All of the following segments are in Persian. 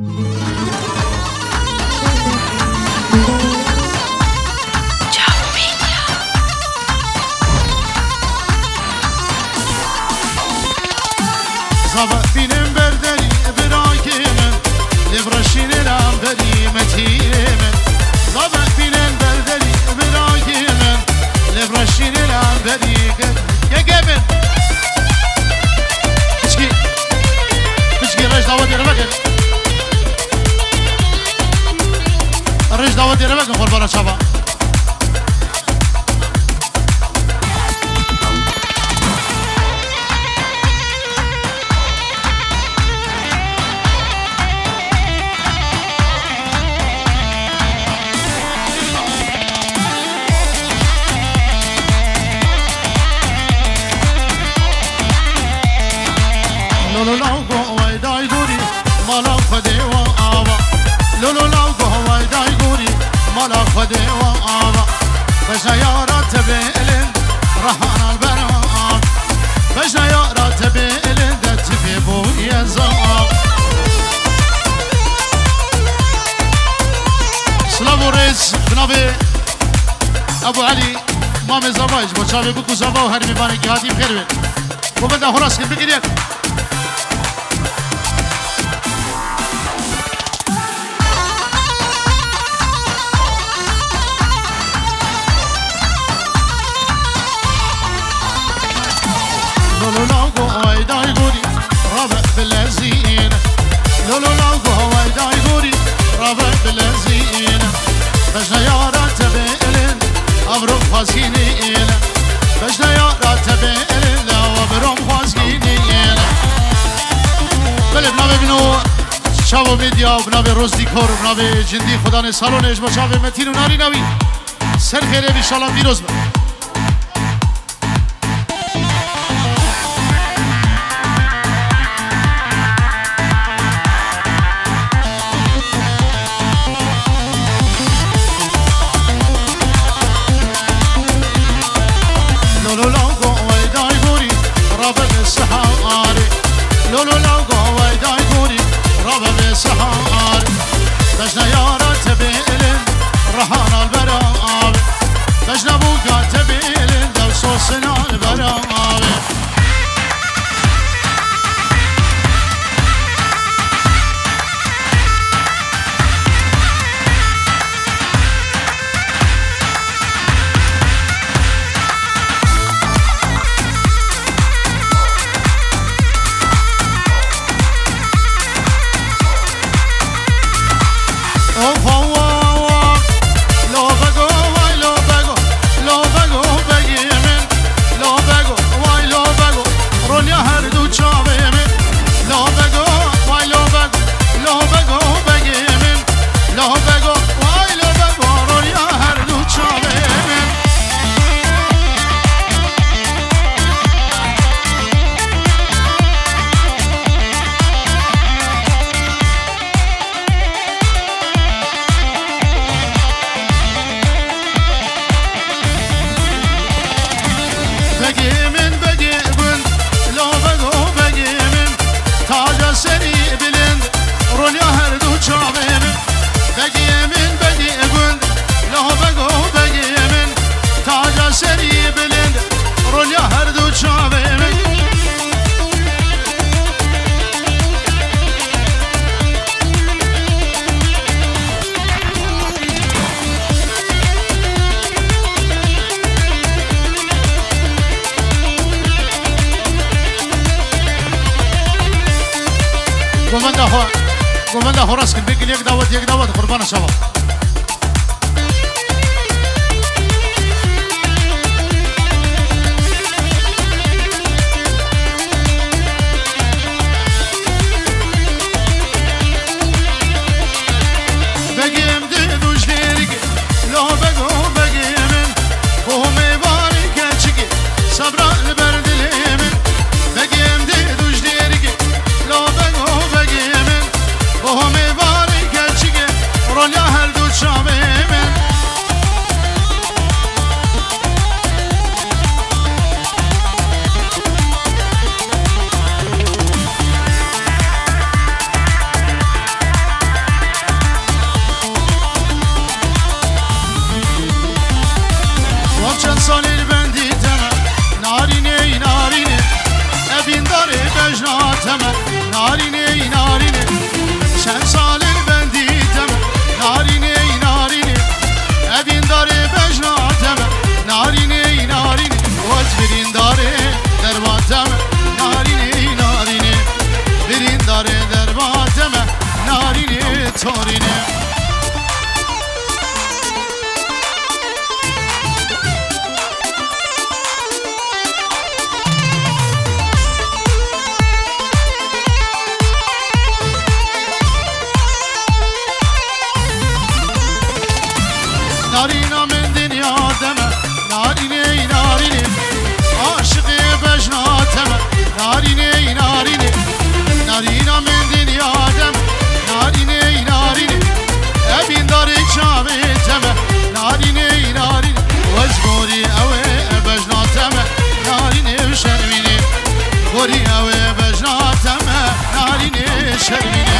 بینم برداری براکی من لبرشین لامبری متی من زبان بینم برداری براکی من لبرشین لامبری گگمن بچکی رش دعوت دیره بکن رش دعوت دیره بکن قربان شبا خدي وآبا بشيارات بيلن رهان البرام بشيارات بيلن دت في بويا زاب سلام وريس بنابي ابو علي مامي زباج بشابي بكو زبا وهرمي بانكي هاتي بخير وبدا هراس كن بقيدك لولو لاغو هواي داي غوري رابع باللزين لولو لاغو هواي داي غوري رابع باللزين بجنيارات بيلن أبرم خازيني إلا بجنيارات بيلن أبرم خازيني إلا بله بنابه بنو شاو ميديا بنابه روز ديكور بنابه جندي خدانه سالونش با شاو متين و ناري نوي سر خيره بشالله فيروز با قومنده هراس كن بيقل يك دعوت قربان شباب بقيم دي شديرك لو بقو بقي من وهم يبارك اتشكي صبرا لبرد اليمن بقيم دي شديرك لو بقو بقي من وهم يبارك اتشكي روليا هردو تورینه نارینا من دنیا دمه نارینه نارینه عاشق بجناتمه نارینه نارینه نارینا من دنیا دمه نارینه نارینه ابین داری چاوی تمه نارینه نارینه وزگوری اوه بجناتمه نارینه شرمینه گوری اوه بجناتمه نارینه شرمینه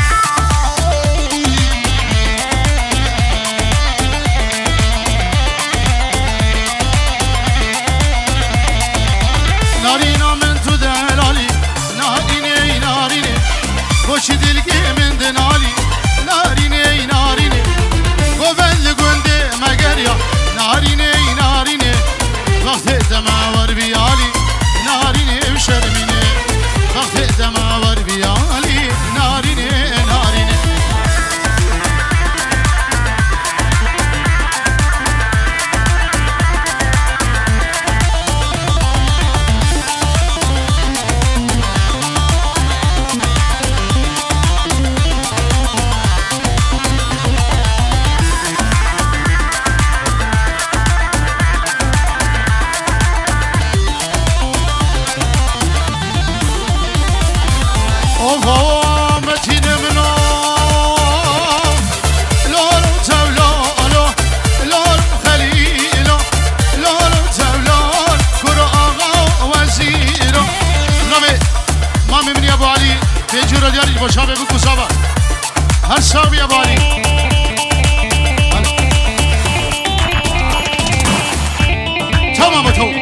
نارینا من تو دلالی نارینه نارینه خوشی دلگی من دنالی نارینه نارینه گوول گنده مگر یا نارینه نارینه وقت دماور بیالی نارینه شرمینه وقت دماور بیالی نارینه نارینه باشابه بگو سابا هر سابی باری تمام تو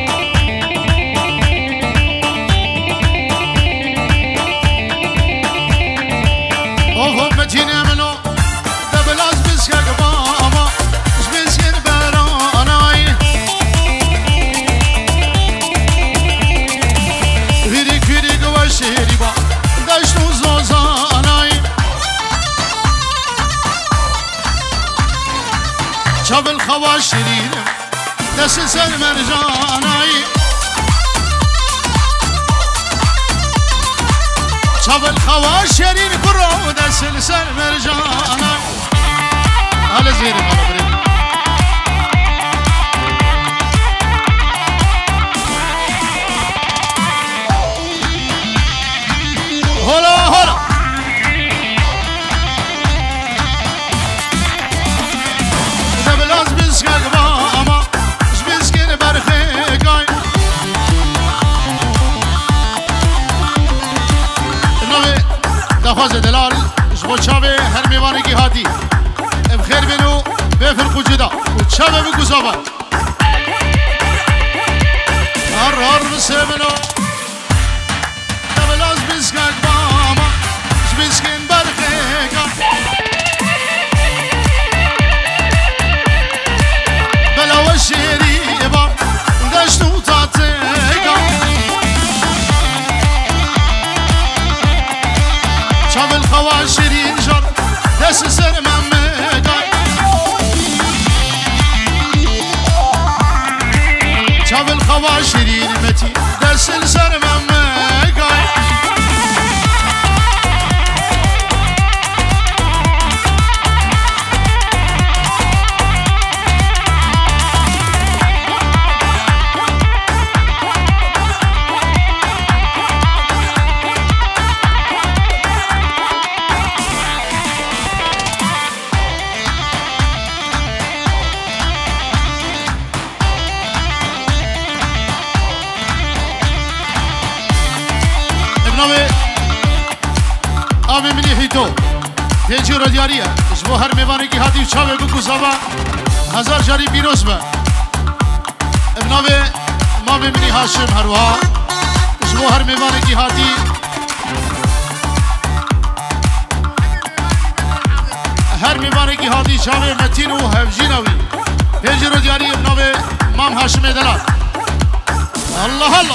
اوه متینه منو دبلاز بسکه قباما اش بسکن برانای ویدیک ویدیک و شیری با دشتو زوزانای شاب الخواش شريرم دس سر مرجانای شاب الخواش شرير كرو دس سر مرجانای على زيري مالا بريد هلا هلا دبلاز بسكك باما اش بسكن برخي قاي نوي دخواز دلال اش بو چاوه هر میوانه کی هاتی بخير بنو بفرقو جدا و چاوه بگو زابا هر بسمنو دبلاز بسكك باما اش بسكن برخي قاي بلا وشيري بام دشتو تاتيقا شاب الخواشري جر دس سر مميقا شاب الخواشري متي دس سر مميقا آبی منی هیتو تیجی رو دیاریه شبو هر میوانه کی هاتی چاوه بگو سابا هزار جاری بیروز به ابناوه ما منی هاشم هروها شبو هر میوانه کی هاتی هر میوانه کی هاتی چاوه متین و هفجینوی تیجی رو دیاری ابناوه مام هاشم دلال الله الله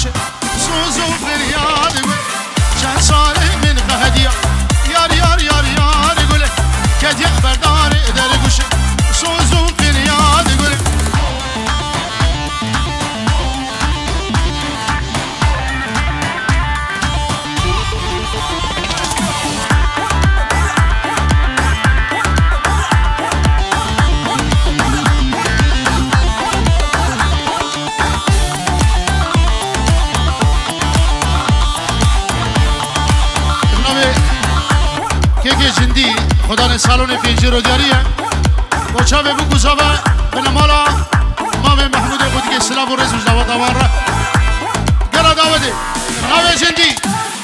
گوشه سوز و فریاد گل چند سال من قهدیه یار یار یار یار گله کدیه بردار در گوشه سوز و فریاد گل که جندی خدا نه سالون پیجی رو داریه و چاوه بو گزاوه به نمالا امام محمود بود که سلام و رزم جواد دوار را گلا داوده ناوه جندی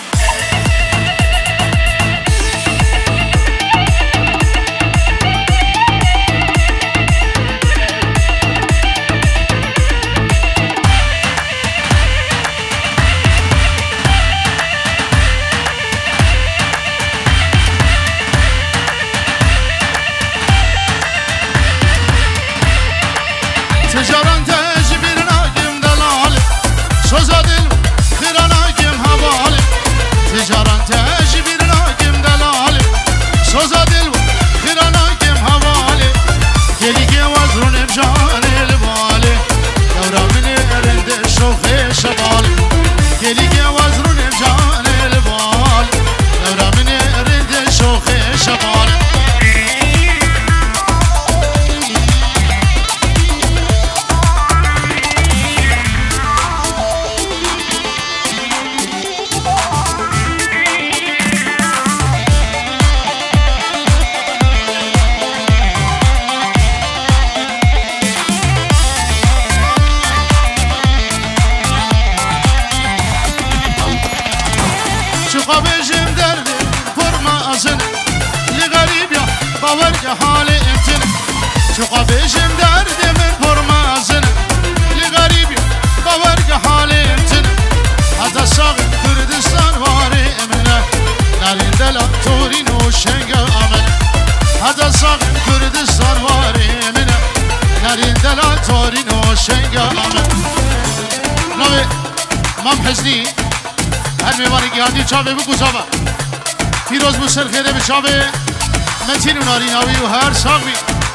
شقابيشم درد من برمازن لغريب باورك حالي امتن حتى صاغب كردستان واري امنا نارين دلا تورين وشنقا امنا حتى صاغب كردستان واري امنا نارين دلا تورين وشنقا امنا نوي مام حزني هر میوانی که هاتی چاوه بگو چاوه فیروز بسر خیره به چاوه متین و ناریناوی و هر ساقوی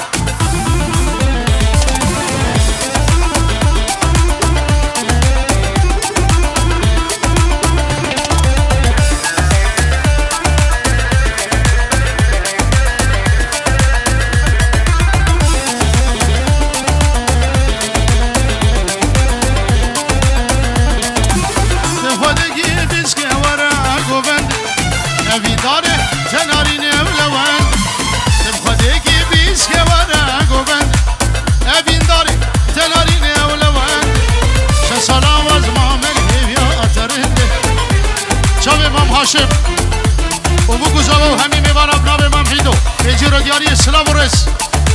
هاشم و بو گزاو همین میوان ابناب امام حیدو پیجی رو دیاری اسلام و رس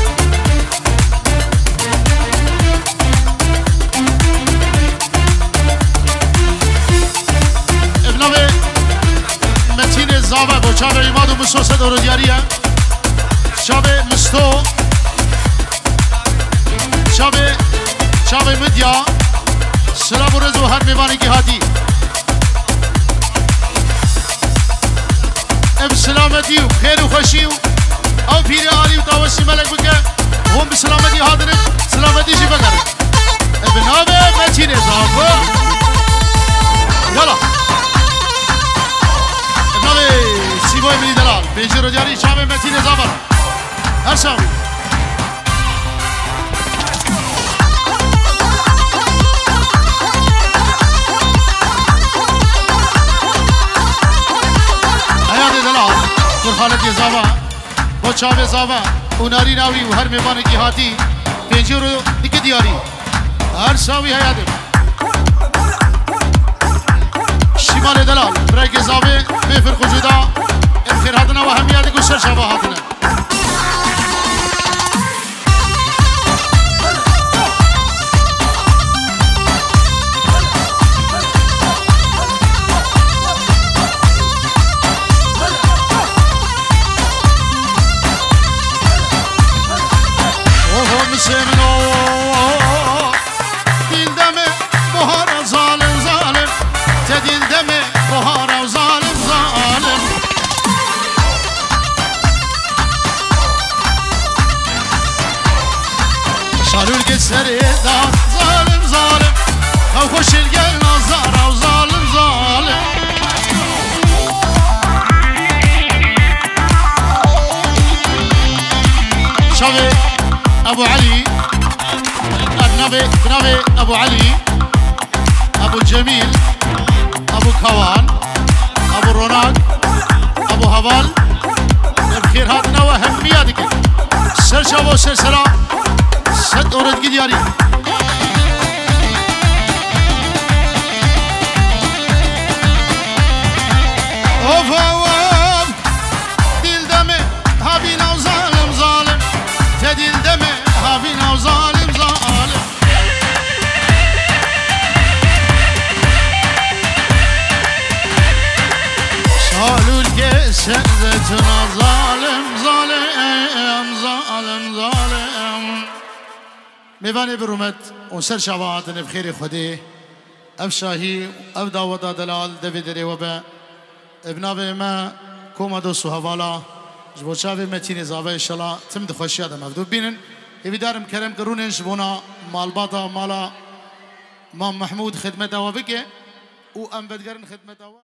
ابناب متین زاوه با چاوه ایماد و مسوسه دو رو دیاریه چاوه مستو چاوه مدیا سلام و رس و هر میوانی که هاتی بسلامتی و خیر و خوشی و او پیر عالی و تاوسی ملک بکه هم بسلامتی حاضر سلامتی جی بکره ابناب متین زاوه یالا ابناب سیبای منی دلال بیجی رو جاری شام متین زاوه هر شاوی خالد زاوا با چاوه زاوا اوناری ناوی و هر میوان کی هاتی پیجی رو دیگه دیاری هر ساوی حیاته شمال دلال برای زاوه بفر خجودا الخير هاتنا و همیات گوشر شبا هاتنا Sevno dildeme bahar zalim zalim بناوي ابو علي ابو جميل ابو كوان ابو روناق ابو هبال بخير هاتنا وهمية ديك سرشا وسرسرا ست اورد گیدیاری اوف اوف دل دمه هابینا و ظالم ظالم تدل دمه هابینا و ظالم ظالم سالول که سنزتنا ظالم ظالم ظالم ظالم میوانی برومت اون سر شباعتن بخیر خودی اف شاهی اف داودا دلال دویدری و به ابنابه ما کوما دوستو حوالا جبوچاوی متین زاوه انشالله تم دخوشی آدم افدو بینن ایویدارم کرم کرونن جبونا مالباتا مالا مام محمود خدمت آوا بکه او ام بدگرن خدمت آوا